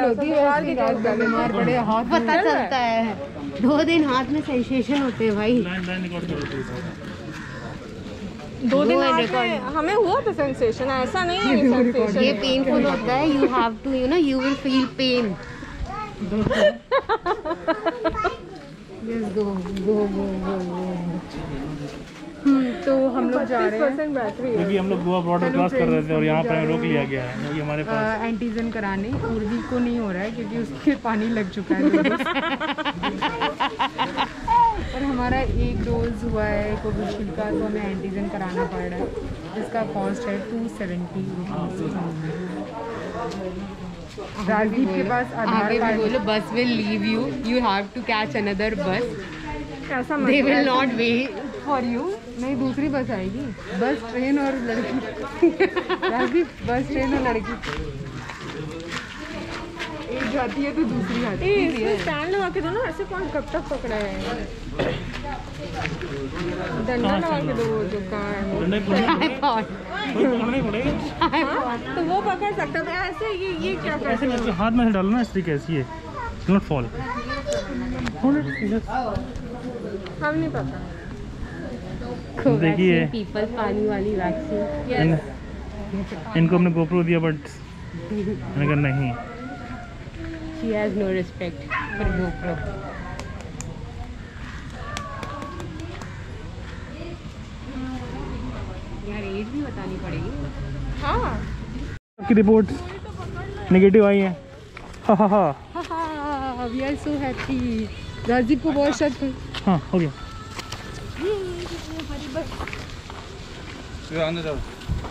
होती है, बीमार पड़े हाथ पता चलता है। 2 दिन हाथ में सेंसेशन होते हैं भाई। 2 दिन हमें हुआ था सेंसेशन, ऐसा नहीं है सेंसेशन। ये पेनफुल होता है, you have to you will feel pain. तो हम लोग जा रहे हैं क्योंकि हम लोग गोवा बॉर्डर क्रॉस कर रहे थे और यहाँ पर हमें रोक लिया गया है क्योंकि हमारे पास एंटीजन कराने। उर्वी को नहीं हो रहा है क्योंकि उसके पानी लग चुका है। और हमारा 1 डोज हुआ है कोविशील्ड का, तो हमें एंटीजन कराना पड़ रहा है जिसका कॉस्ट है 270 रुपीज़। राजदीप के पास आधार कार्ड। बोलो bus will leave you, you have to catch another bus, they will not wait for you. नहीं, दूसरी बस आएगी, बस ट्रेन और लड़की। राजदीप, बस ट्रेन और लड़की एक जाती है तो दूसरी आती है। स्टैंड लगा के दो ना, ऐसे कौन कब तक पकड़ा है? डंडा लगा के दो जो कार तो वो पकड़ सकता है ऐसे। ये क्या ऐसे करके हाथ में डालो ना, स्टिक ऐसी है, नॉट फॉल। हम नहीं पता। देखिए पीपल पानी वाली वैक्सीन। इनको हमने गोप्रो दिया बट मैंने कहा नहीं। She has no respect for GoPro. यार एज भी बतानी पड़ेगी। हाँ, आपकी रिपोर्ट नेगेटिव आई है। हाँ हाँ हाँ, we are so happy। Rajdeep को बहुत शक है। हाँ, हो गया। अंदर जाओ,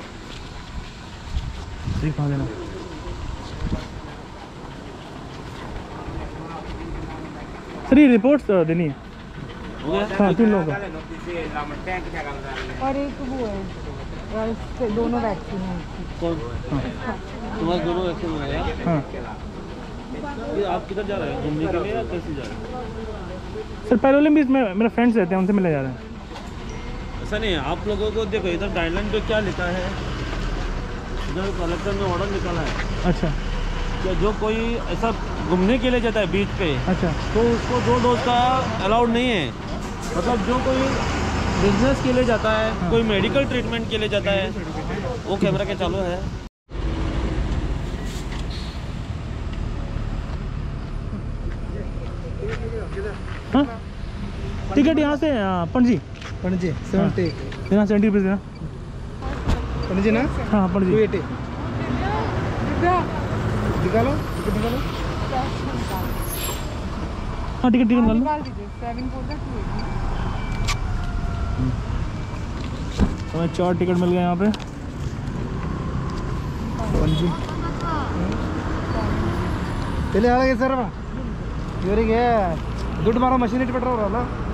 दिखा देना। सर ये रिपोर्ट देनी है। हाँ, 3 लोगों का। और एक वो है, दोनों वैक्सीन है। कौन? तुम्हारे दोनों वैक्सीन हुए हैं? हाँ। ये आप किधर जा रहे हैं, घूमने के लिए या कैसे जा रहे हैं? सर पैरोलिम भी इसमें मेरे फ्रेंड्स रहते हैं, उनसे मिले जा रहे हैं। ऐसा नहीं है, आप लोगों को देखो इधर गाइडलाइन पे क्या लिखा है, इधर कलेक्टर ने ऑर्डर निकाला है। अच्छा। कि जो कोई ऐसा घूमने के लिए जाता है बीच पे, अच्छा, तो उसको 2 डोज का अलाउड नहीं है। मतलब जो कोई बिजनेस के लिए जाता है, हाँ। कोई मेडिकल ट्रीटमेंट के लिए जाता है, वो कैमरा के चालू है। हाँ, टिकट यहाँ से पणजी। पणजी 70 देना, 70 रुपीज़ देना। पणजी ना? हाँ, पणजी। 280 निकालो, टिकट निकालो। हाँ, टिकट निकाल लो। हमें 4 टिकट मिल गए यहाँ पे पणजी। ತಲೆ ಹಾಳಾಗಿದೆ ಸರ್ ಇವರಿಗೆ ದುಡ್ಡು ಮಾಡೋ ಮಷಿನ್ ಇಟ್ಬಿಟ್ರವ್ರಲ್ಲ